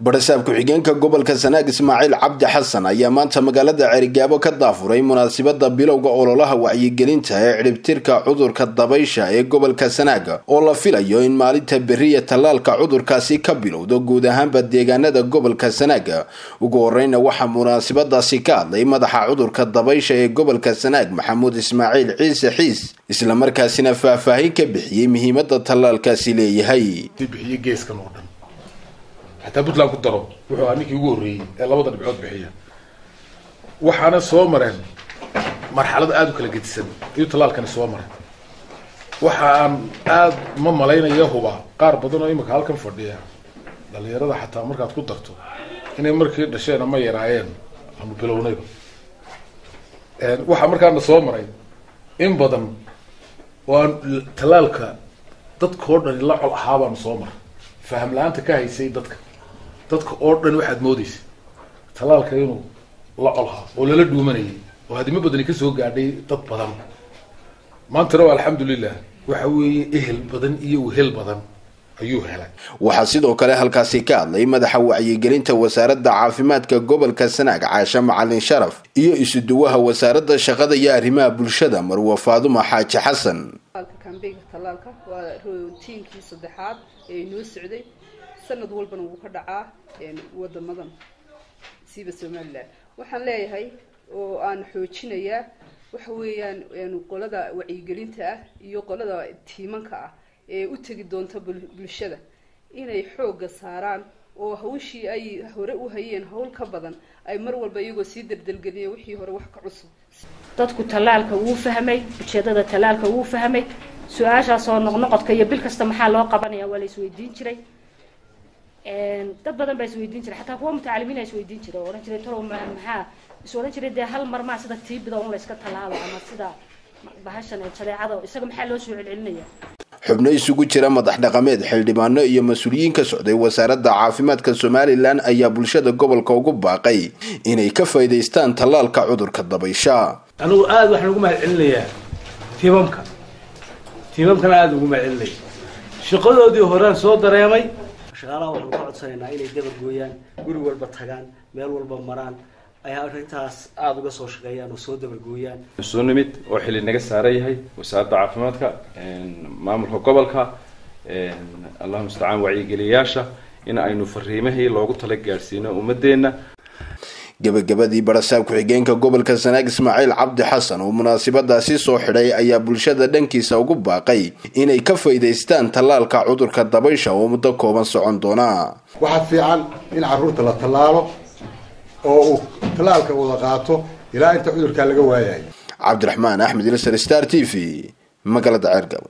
barasaab ku-xigeenka gobolka Sanaag Ismaaciil Cabdi Xasan ayaa maanta magaalada Carigaabo ka daafuray munaasabada bilowga ololaha wacyigelinta ee ciribtirka cudurka dabaysha ee gobolka Sanaag oo la filayo in maalinta beriya talaalka cudurkaasi ka bilowdo guud ahaanba deegaanada gobolka Sanaag. Ugu horreynna waxaa munaasabadaasi ka hadlay madaxa cudurka dabaysha ee gobolka Sanaag Maxamuud Ismaaciil Ciise Xiis isla markaasina faahfaahin ka bixiyay muhiimadda talaalkaasi leeyahay. حتى بطلع كدرو وحنا نيجي يقولي الله بدنا بعود بحية وحنا صومرين مرحلة آدو كلا جد سن يطلع كان صومرين وحنا آد ماما لينا يهوبا قارب بدنا يمك هالكم فرديها اللي يرضى حتى مركز كدرته هنا مركز دشينا ما يراعين هم بلونيبا وحنا مركز صومرين إن بدن وتلالك تذكرنا اللي على الحابة صومر فهم لا أنت كاهي سيدتك dadka oo dhan waxaad moodaysaa talaalka inuu la olha oo la dhuumanay oo hadii ma badan ka soo gaadhay dad badan maanta alxamdulillah waxa weeye ehel badan iyo wehel badan ayuu helay. Waxaa sidoo kale halkaasi ka hadlay madaxa wacyigelinta wasaaradda caafimaadka gobolka Sanaag Caasha Macalin Sharaf iyo isuduwaha wasaaradda shaqada iyo arrimaha bulshada Marwa Faadumo Xaaji Xasan. talaalka waa routiinkii saddexaad ee noo socday sanad walbana wuu ka dhacaa wadamadan siiba Soomaaliland waxaan leeyahay oo aan xoojinayaa waxa weeyaan qolada wacyigelinta ah iyo qolada tiimanka ah ee u tagi doonta bulshada inay xooga saaraan oo hawshii ay hore u hayeen hawl ka badan ay mar walba iyagoo sii dardalgeliyay wixii hore wax ka cusub. dadku talaalka wuu fahmay ujeedada talaalka wuu fahmay su'aashaas oo noqnoqodka iyo bil kasta maxaa loo qabanayaa waa la isweydiin jiray dad badan baa isweydiin jiray xataa kuwa mutacalimiin ay isweydiin jiray oo oran jiray tolo maxaa isoo jiray de hal mar ma sida tiibida oo la iska talaalo ama sida bahashan ee jadeecada isaga maxaa loo soo celcelinayaa. xubno isugu jira madax dhaqameed xildhibaano iyo mas'uuliyiin ka socday wasaaradda caafimaadka Soomaaliland ayaa bulshada gobolka ugu baaqay inay ka faa'iideystaan talaalka cudurka dabaysha. anigu aad waxaan ugu mahadcelinayaa tiimamkan aad ugu mahadcelinay shaqadoodii horaan soo dareemay shaqaalaha waxaan ka codsanaynaa inay dabar gooyaan guri walba tagaan meel walba maraan ay arrintaas aad uga soo shaqeeyaan oo soo dabar gooyaan soo nimid oo xilli naga saareeyahay wasaaradda caafimaadka maamulka gobolka Allahu musta'aan wacyigeliyasha in aynu fariimahii loogu tala gaarsiino ummadeena. gabagabadii barasaab ku-xigeenka gobolka Sanaag Ismaaciil Cabdi Xasan oo munaasabadaasi soo xidhay ayaa bulshada dhankiisa ugu baaqay inay ka faa'iideystaan talaalka cudurka dabaysha oo muddo kooban socon doona. waxa fiican in carruurta la talaalo oo talaalka wada qaato ilaa inta cudurka laga waayay. Cabdiraxmaan Axmed Star TV magaalada Carigaabo.